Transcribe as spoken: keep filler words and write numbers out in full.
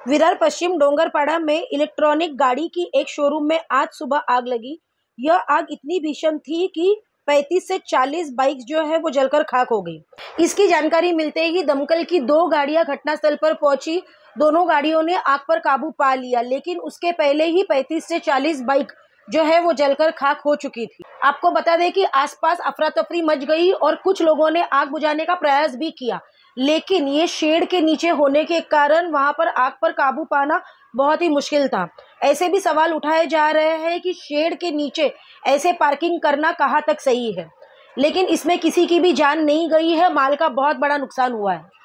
विरार पश्चिम डोंगरपाड़ा में इलेक्ट्रॉनिक गाड़ी की एक शोरूम में आज सुबह आग लगी। यह आग इतनी भीषण थी कि पैंतीस से चालीस बाइक जो है वो जलकर खाक हो गई। इसकी जानकारी मिलते ही दमकल की दो गाड़ियां घटनास्थल पर पहुंची। दोनों गाड़ियों ने आग पर काबू पा लिया, लेकिन उसके पहले ही पैंतीस से चालीस बाइक जो है वो जलकर खाक हो चुकी थी। आपको बता दें कि आसपास अफरा तफरी मच गई और कुछ लोगों ने आग बुझाने का प्रयास भी किया, लेकिन ये शेड के नीचे होने के कारण वहां पर आग पर काबू पाना बहुत ही मुश्किल था। ऐसे भी सवाल उठाए जा रहे हैं कि शेड के नीचे ऐसे पार्किंग करना कहाँ तक सही है, लेकिन इसमें किसी की भी जान नहीं गई है, माल का बहुत बड़ा नुकसान हुआ है।